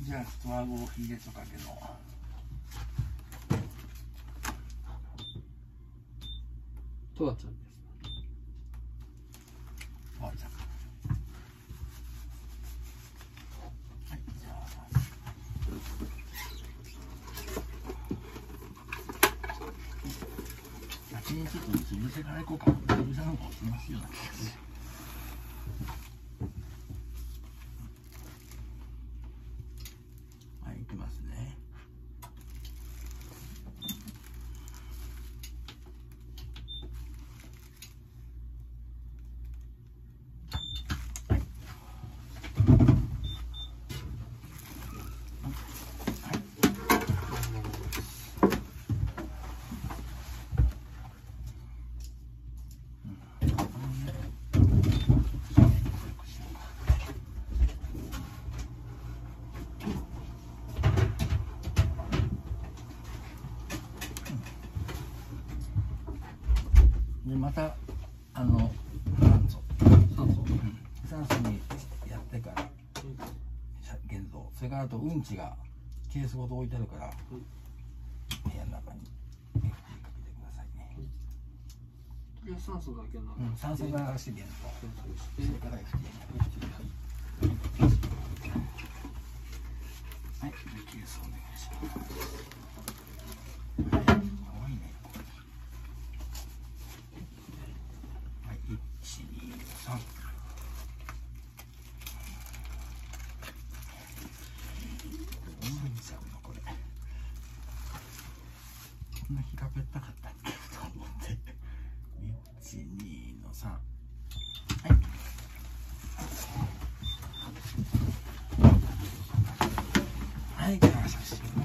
じゃあちょっと顎を入れとかけど。 とわちゃんです。 とわちゃん。はい、じゃあ。先にちょっと潰せからいこうか。潰せの方がしますような気がする。はい、いきますね。でまた酸素にやってから現像、それからあとうんちがケースごと置いてあるから、部屋の中に FT かけてくださいね。 とりあえず酸素だけなの。 酸素がして現像、それから FT はい、ケースお願いします。こんな平べったかったっけと思って。1、2の3。はい。はい、じゃあ写真。